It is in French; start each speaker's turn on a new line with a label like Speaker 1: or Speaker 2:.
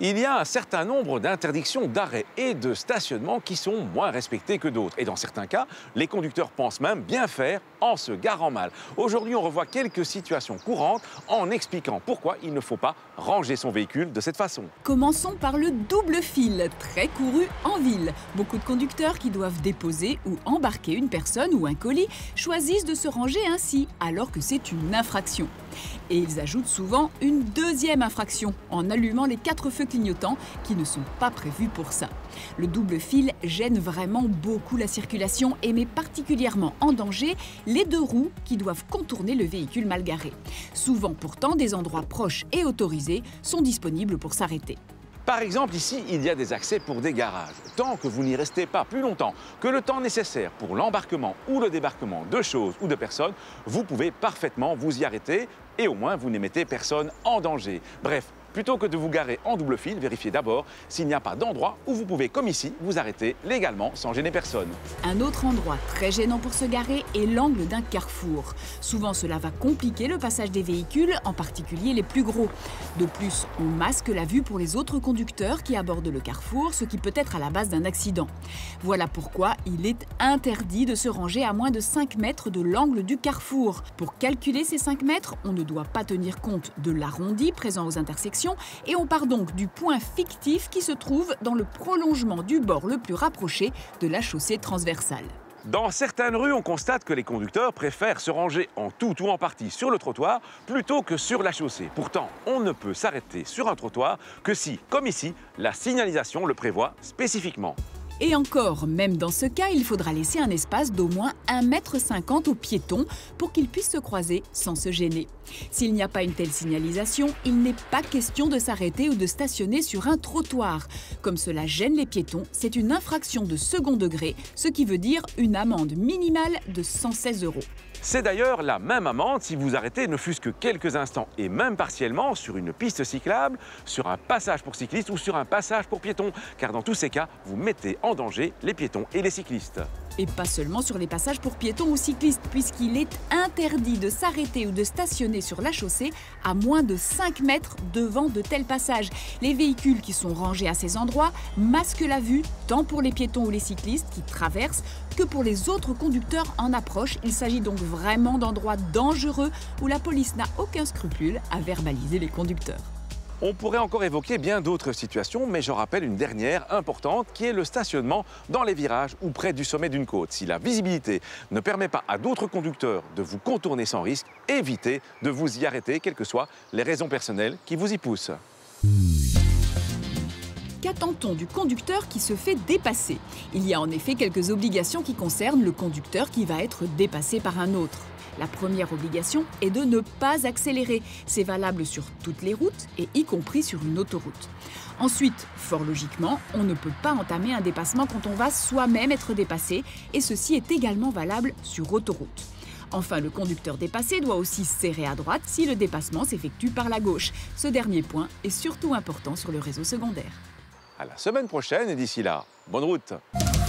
Speaker 1: Il y a un certain nombre d'interdictions d'arrêt et de stationnement qui sont moins respectées que d'autres. Et dans certains cas, les conducteurs pensent même bien faire en se garant mal. Aujourd'hui, on revoit quelques situations courantes en expliquant pourquoi il ne faut pas ranger son véhicule de cette façon.
Speaker 2: Commençons par le double fil, très couru en ville. Beaucoup de conducteurs qui doivent déposer ou embarquer une personne ou un colis choisissent de se ranger ainsi, alors que c'est une infraction. Et ils ajoutent souvent une deuxième infraction en allumant les 4 feux clignotants qui ne sont pas prévus pour ça. Le double fil gêne vraiment beaucoup la circulation et met particulièrement en danger les 2 roues qui doivent contourner le véhicule mal garé. Souvent pourtant, des endroits proches et autorisés sont disponibles pour s'arrêter.
Speaker 1: Par exemple, ici, il y a des accès pour des garages. Tant que vous n'y restez pas plus longtemps que le temps nécessaire pour l'embarquement ou le débarquement de choses ou de personnes, vous pouvez parfaitement vous y arrêter et au moins vous ne mettez personne en danger. Bref, plutôt que de vous garer en double fil, vérifiez d'abord s'il n'y a pas d'endroit où vous pouvez, comme ici, vous arrêter légalement sans gêner personne.
Speaker 2: Un autre endroit très gênant pour se garer est l'angle d'un carrefour. Souvent, cela va compliquer le passage des véhicules, en particulier les plus gros. De plus, on masque la vue pour les autres conducteurs qui abordent le carrefour, ce qui peut être à la base d'un accident. Voilà pourquoi il est interdit de se ranger à moins de 5 mètres de l'angle du carrefour. Pour calculer ces 5 mètres, on ne doit pas tenir compte de l'arrondi présent aux intersections et on part donc du point fictif qui se trouve dans le prolongement du bord le plus rapproché de la chaussée transversale.
Speaker 1: Dans certaines rues, on constate que les conducteurs préfèrent se ranger en tout ou en partie sur le trottoir plutôt que sur la chaussée. Pourtant, on ne peut s'arrêter sur un trottoir que si, comme ici, la signalisation le prévoit spécifiquement.
Speaker 2: Et encore, même dans ce cas, il faudra laisser un espace d'au moins 1,50 m aux piétons pour qu'ils puissent se croiser sans se gêner. S'il n'y a pas une telle signalisation, il n'est pas question de s'arrêter ou de stationner sur un trottoir. Comme cela gêne les piétons, c'est une infraction de second degré, ce qui veut dire une amende minimale de 116 €.
Speaker 1: C'est d'ailleurs la même amende si vous arrêtez ne fût-ce que quelques instants et même partiellement sur une piste cyclable, sur un passage pour cyclistes ou sur un passage pour piétons, car dans tous ces cas, vous mettez en danger les piétons et les cyclistes.
Speaker 2: Et pas seulement sur les passages pour piétons ou cyclistes, puisqu'il est interdit de s'arrêter ou de stationner sur la chaussée à moins de 5 mètres devant de tels passages. Les véhicules qui sont rangés à ces endroits masquent la vue, tant pour les piétons ou les cyclistes qui traversent que pour les autres conducteurs en approche. Il s'agit donc vraiment d'endroits dangereux où la police n'a aucun scrupule à verbaliser les conducteurs.
Speaker 1: On pourrait encore évoquer bien d'autres situations, mais j'en rappelle une dernière importante qui est le stationnement dans les virages ou près du sommet d'une côte. Si la visibilité ne permet pas à d'autres conducteurs de vous contourner sans risque, évitez de vous y arrêter, quelles que soient les raisons personnelles qui vous y poussent.
Speaker 2: Qu'attend-on du conducteur qui se fait dépasser? Il y a en effet quelques obligations qui concernent le conducteur qui va être dépassé par un autre. La première obligation est de ne pas accélérer. C'est valable sur toutes les routes et y compris sur une autoroute. Ensuite, fort logiquement, on ne peut pas entamer un dépassement quand on va soi-même être dépassé et ceci est également valable sur autoroute. Enfin, le conducteur dépassé doit aussi serrer à droite si le dépassement s'effectue par la gauche. Ce dernier point est surtout important sur le réseau secondaire.
Speaker 1: À la semaine prochaine et d'ici là, bonne route!